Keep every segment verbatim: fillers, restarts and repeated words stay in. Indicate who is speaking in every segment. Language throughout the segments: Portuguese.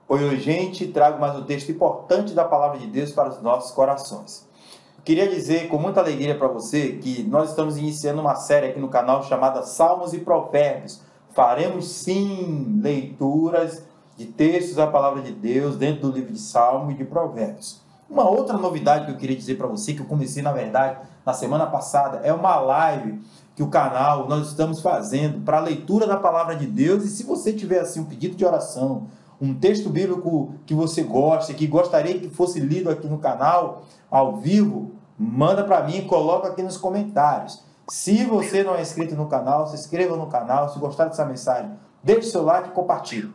Speaker 1: Oi, gente, trago mais um texto importante da Palavra de Deus para os nossos corações. Queria dizer com muita alegria para você que nós estamos iniciando uma série aqui no canal chamada Salmos e Provérbios. Faremos sim leituras de textos da Palavra de Deus dentro do livro de Salmo e de Provérbios. Uma outra novidade que eu queria dizer para você, que eu comecei na verdade na semana passada, é uma live que o canal nós estamos fazendo para a leitura da Palavra de Deus. E se você tiver assim um pedido de oração, um texto bíblico que você gosta, que gostaria que fosse lido aqui no canal, ao vivo, manda para mim e coloca aqui nos comentários. Se você não é inscrito no canal, se inscreva no canal. Se gostar dessa mensagem, deixe seu like e compartilhe.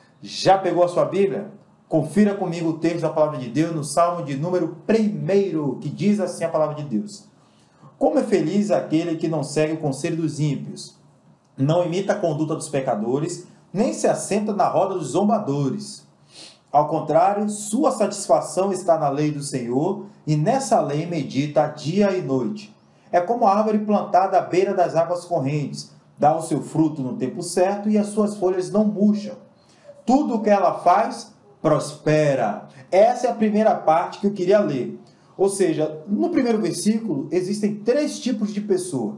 Speaker 1: Já pegou a sua Bíblia? Confira comigo o texto da Palavra de Deus no Salmo de número um, que diz assim a Palavra de Deus: Como é feliz aquele que não segue o conselho dos ímpios, não imita a conduta dos pecadores, nem se assenta na roda dos zombadores. Ao contrário, sua satisfação está na lei do Senhor, e nessa lei medita dia e noite. É como a árvore plantada à beira das águas correntes, dá o seu fruto no tempo certo e as suas folhas não murcham. Tudo o que ela faz, prospera. Essa é a primeira parte que eu queria ler. Ou seja, no primeiro versículo, existem três tipos de pessoa: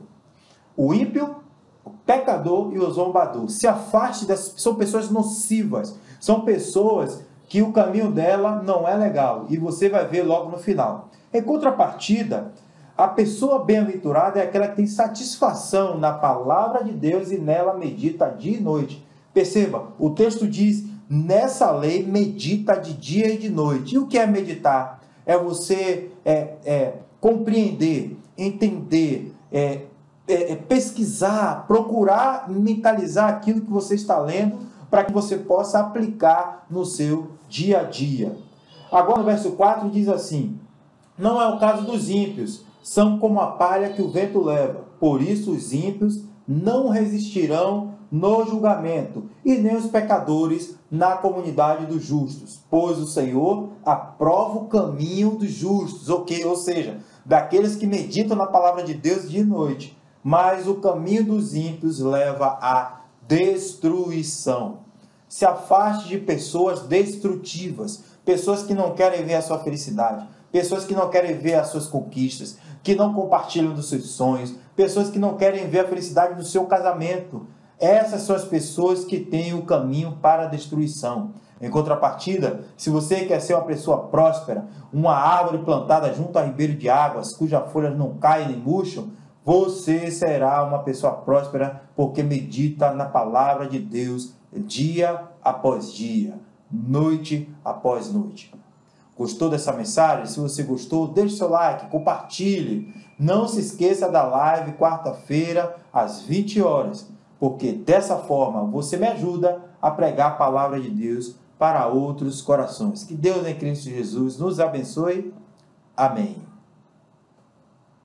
Speaker 1: o ímpio, o pecador e o zombador. Se afaste dessas, são pessoas nocivas, são pessoas que o caminho dela não é legal, e você vai ver logo no final. Em contrapartida, a pessoa bem-aventurada é aquela que tem satisfação na palavra de Deus e nela medita dia e noite. Perceba, o texto diz: nessa lei medita de dia e de noite. E o que é meditar? É você é, é, compreender, entender, é, É, é pesquisar, procurar mentalizar aquilo que você está lendo para que você possa aplicar no seu dia a dia. Agora no verso quatro diz assim: não é o caso dos ímpios, são como a palha que o vento leva. Por isso os ímpios não resistirão no julgamento, e nem os pecadores na comunidade dos justos. Pois o Senhor aprova o caminho dos justos, ok? Ou seja, daqueles que meditam na palavra de Deus dia e noite. Mas o caminho dos ímpios leva à destruição. Se afaste de pessoas destrutivas, pessoas que não querem ver a sua felicidade, pessoas que não querem ver as suas conquistas, que não compartilham dos seus sonhos, pessoas que não querem ver a felicidade do seu casamento. Essas são as pessoas que têm o caminho para a destruição. Em contrapartida, se você quer ser uma pessoa próspera, uma árvore plantada junto a ribeiro de águas, cujas folhas não caem nem murcham, você será uma pessoa próspera, porque medita na palavra de Deus dia após dia, noite após noite. Gostou dessa mensagem? Se você gostou, deixe seu like, compartilhe. Não se esqueça da live quarta-feira às vinte horas, porque dessa forma você me ajuda a pregar a palavra de Deus para outros corações. Que Deus em Cristo Jesus nos abençoe. Amém.